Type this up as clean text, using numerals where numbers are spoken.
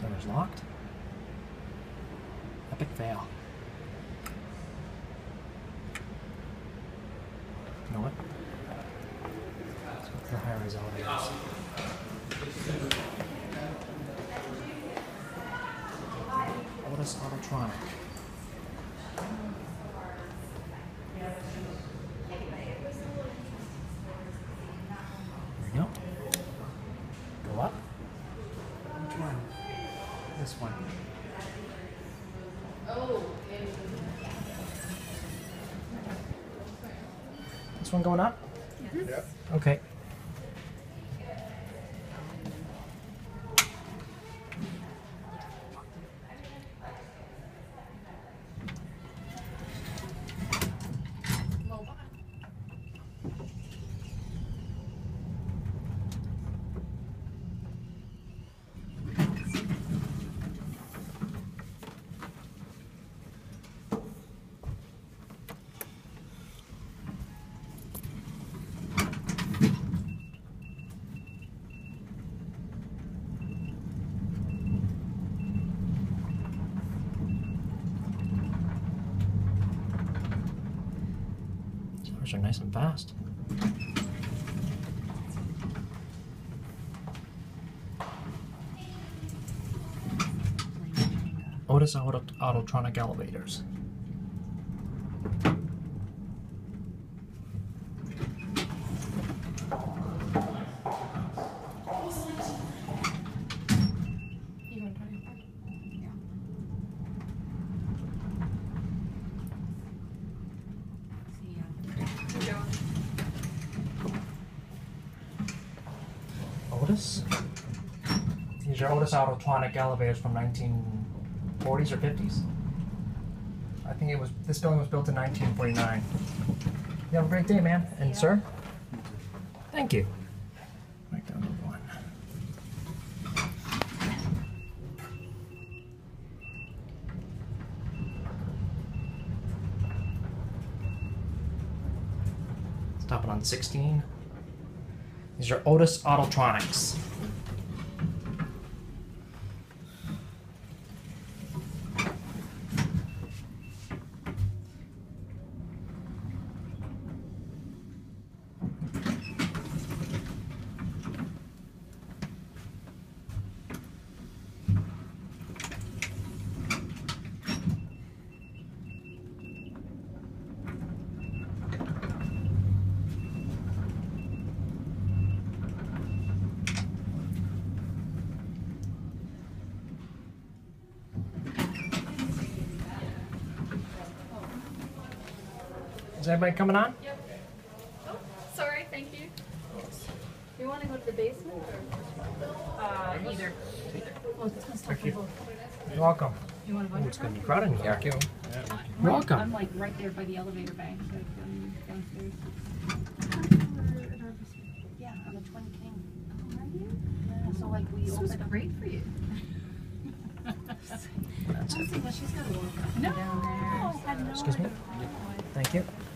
Server's locked. Epic fail. You know what? Let's go to the high-rise elevators. OTIS Autotronic. There we go. Go up. Which one? This one. Oh, This one going up? yes. Yep. Okay. Servers are nice and fast. OTIS Autotronic elevators. You want to try your part? Yeah. See ya. OTIS? These are OTIS Autotronic elevators from 1940s or 50s. I think this building was built in 1949. You have a great day, man. And Yeah. sir? Thank you. Write down number one. Stop it on 16. These are OTIS Autotronics. Is everybody coming on? Yep. Oh, sorry, thank you. Do you want to go to the basement or? Either. Oh, this one's Thank you. both. You're welcome. You want to go Oh, to it's going to be crowded in here. Yeah. You're welcome. I'm like right there by the elevator bank, like downstairs. Yeah, I'm a Twin King. Oh, are you? Yeah, so like we opened up. Great for you. That's it. Well, she's got to walk up and down there. Excuse me? Thank you.